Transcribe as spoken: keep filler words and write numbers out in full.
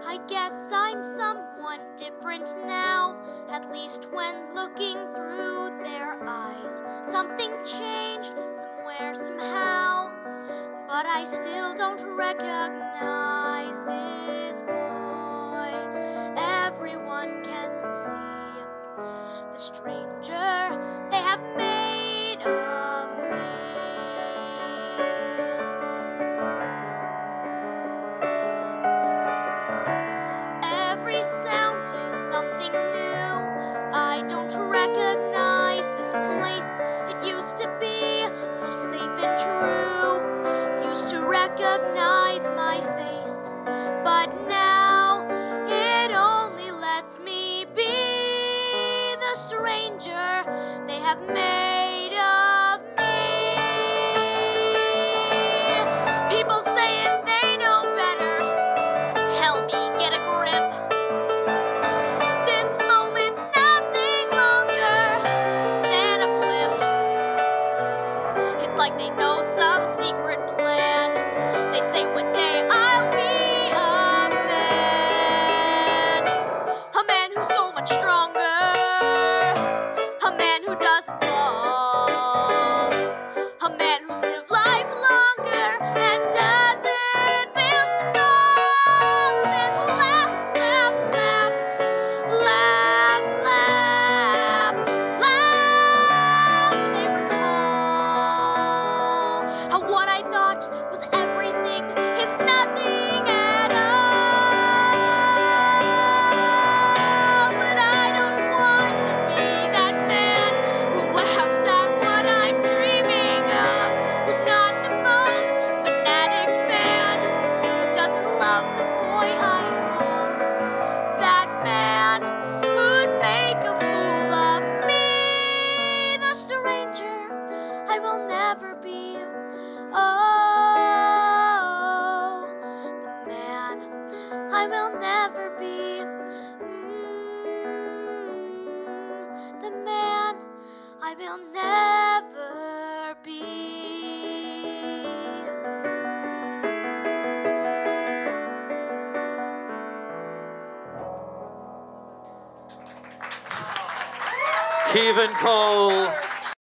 I guess I'm someone different now, at least when looking through their eyes. Something changed somewhere, somehow, but I still don't recognize this boy. Everyone can see the stranger they have made of me. Every sound is something new. I don't recognize this place. It used to be so safe and true. Used to recognize my face, but now it only lets me be the stranger they have made of me. People saying they know better. Tell me, get a grip. This moment's nothing longer than a blip. It's like they know some secret plan. They say one day I'll be a man. A man who's so much stronger. A man who doesn't fall. A man who's lived life longer and doesn't feel small. A man who laugh, laugh, laugh, laugh, laugh, laugh. They recall how what I thought was everything is nothing at all. But I don't want to be that man who laughs at what I'm dreaming of, who's not the most fanatic fan, who doesn't love the boy I love. That man who'd make a fool of me, the stranger I will never be. Oh, the man I will never be. Mm, the man I will never be. Keavan Coale.